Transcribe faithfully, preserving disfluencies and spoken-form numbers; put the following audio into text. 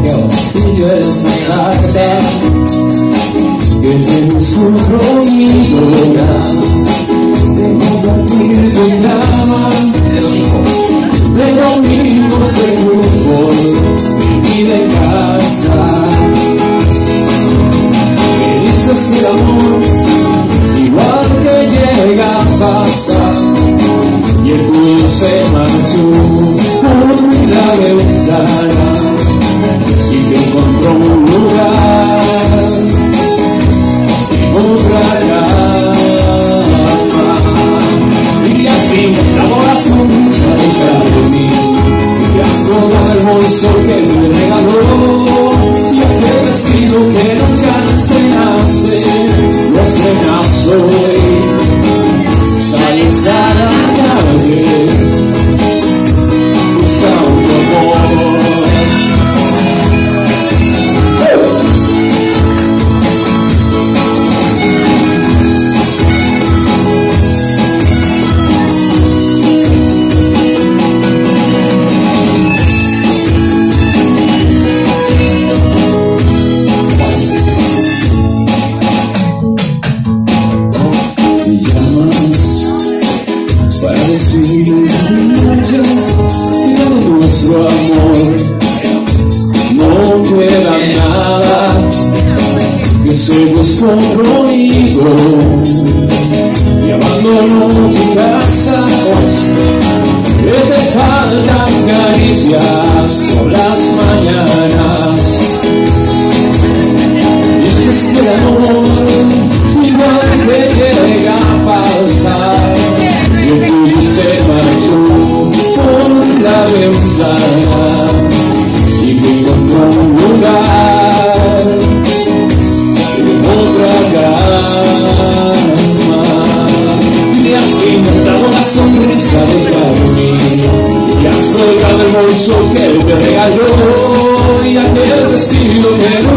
escogió y yo esa carta que se buscó prohibido lograr de compartir su cama de domingos de fútbol y de casa. Me dices que el amor igual que llega pasa y el tuyo se marchó por la ventana y que encontró un lugar en otra cama. Y has pintado la sonrisa de Carmen y has robado el bolso que me regaló y aquel vestido que nunca estrenaste lo estrenas hoy. Sales a la calle, busca otro amor. Nuestro amor no queda nada que se buscó prohibido y abandonó tu casa, que te faltan caricias por las mañanas. Dices que el amor igual que llega a pasar y el tuyo se marchó por la ventana y que encontró un lugar en otra cama. Y has pintado la sonrisa de Carmen y has colgado el bolso que él te regaló y aquel vestido que no